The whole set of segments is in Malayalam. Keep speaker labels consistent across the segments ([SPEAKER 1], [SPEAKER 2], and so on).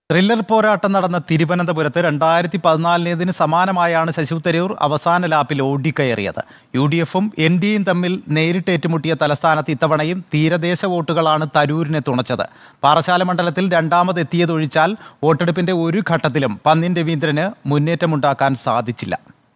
[SPEAKER 1] ത്രില്ലർ പോരാട്ടം നടന്ന തിരുവനന്തപുരത്ത് 2014 സമാനമായാണ് ശശി തരൂർ അവസാന ലാപ്പിൽ ഓടിക്കയറിയത്. UDFും NDയും തമ്മിൽ നേരിട്ട് ഏറ്റുമുട്ടിയ തലസ്ഥാനത്ത് ഇത്തവണയും തീരദേശ വോട്ടുകളാണ് തരൂരിനെ തുണച്ചത്. പാറശാല മണ്ഡലത്തിൽ രണ്ടാമതെത്തിയതൊഴിച്ചാൽ വോട്ടെടുപ്പിന്റെ ഒരു ഘട്ടത്തിലും പന്ന്യൻ രവീന്ദ്രന് മുന്നേറ്റമുണ്ടാക്കാൻ സാധിച്ചില്ല.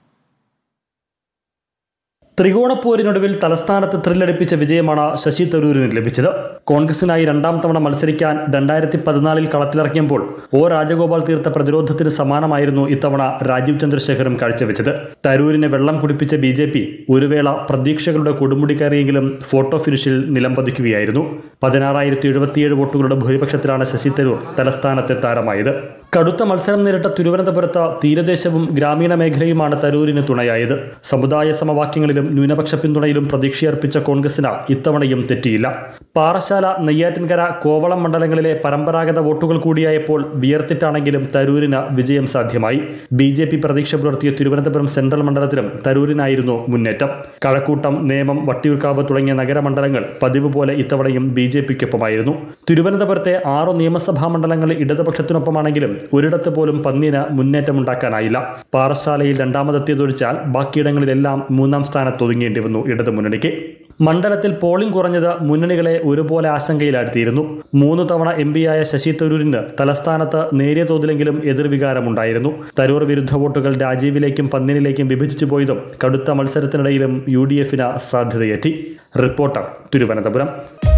[SPEAKER 2] ത്രികോണപ്പോരിനൊടുവിൽ തലസ്ഥാനത്ത് ത്രില്ലടിപ്പിച്ച വിജയമാണ് ശശി തരൂരിന് ലഭിച്ചത്. കോൺഗ്രസിനായി രണ്ടാം തവണ മത്സരിക്കാൻ 2014 കളത്തിലിറങ്ങിയപ്പോൾ രാജഗോപാൽ തീർത്ത പ്രതിരോധത്തിന് സമാനമായിരുന്നു ഇത്തവണ രാജീവ് ചന്ദ്രശേഖരും കാഴ്ചവെച്ചത്. തരൂരിനെ വെള്ളം കുടിപ്പിച്ച BJP ഒരു വേള പ്രതീക്ഷകളുടെ കൊടുമുടി കയറിയെങ്കിലും ഫോട്ടോ ഫിനിഷിൽ നിലംപതിക്കുകയായിരുന്നു. 16,077 വോട്ടുകളുടെ ഭൂരിപക്ഷത്തിലാണ് ശശി തരൂർ തലസ്ഥാനത്തെ താരമായത്. കടുത്ത മത്സരം നേരിട്ട തിരുവനന്തപുരത്ത് തീരദേശവും ഗ്രാമീണ മേഖലയുമാണ് തരൂരിന് തുണയായത്. സമുദായ സമവാക്യങ്ങളിലും ന്യൂനപക്ഷ പിന്തുണയിലും പ്രതീക്ഷയർപ്പിച്ച കോൺഗ്രസിന് ഇത്തവണയും തെറ്റിയില്ല. പാറശാല, നെയ്യാറ്റിൻകര, കോവളം മണ്ഡലങ്ങളിലെ പരമ്പരാഗത വോട്ടുകൾ കൂടിയായപ്പോൾ വിയർത്തിട്ടാണെങ്കിലും തരൂരിന് വിജയം സാധ്യമായി. BJP പ്രതീക്ഷ പുലർത്തിയ തിരുവനന്തപുരം സെൻട്രൽ മണ്ഡലത്തിലും തരൂരിനായിരുന്നു മുന്നേറ്റം. കഴക്കൂട്ടം, നേമം, വട്ടിയൂർക്കാവ് തുടങ്ങിയ നഗരമണ്ഡലങ്ങൾ പതിവ് പോലെ ഇത്തവണയും BJPക്കൊപ്പമായിരുന്നു. തിരുവനന്തപുരത്തെ 6 നിയമസഭാ മണ്ഡലങ്ങൾ ഇടതുപക്ഷത്തിനൊപ്പമാണെങ്കിലും ഒരിടത്ത് പോലും പന്ന്യന് മുന്നേറ്റമുണ്ടാക്കാനായില്ല. പാറശാലയിൽ രണ്ടാമതെത്തിയതൊഴിച്ചാൽ ബാക്കിയിടങ്ങളിലെല്ലാം മൂന്നാം സ്ഥാനത്തൊതുങ്ങേണ്ടി വന്നു ഇടതുമുന്നണിക്ക്. മണ്ഡലത്തിൽ പോളിംഗ് കുറഞ്ഞത് മുന്നണികളെ ഒരുപോലെ ആശങ്കയിലാഴ്ത്തിയിരുന്നു. 3 തവണ MP-യായ ശശി തരൂരിന് തലസ്ഥാനത്ത് നേരിയ തോതിലെങ്കിലും എതിർവികാരമുണ്ടായിരുന്നു. തരൂർ വിരുദ്ധ വോട്ടുകൾ രാജീവിലേക്കും പന്ന്യനിലേക്കും വിഭജിച്ചു പോയതും കടുത്ത മത്സരത്തിനിടയിലും UDFന് സാധ്യതയേറ്റി. റിപ്പോർട്ടർ, തിരുവനന്തപുരം.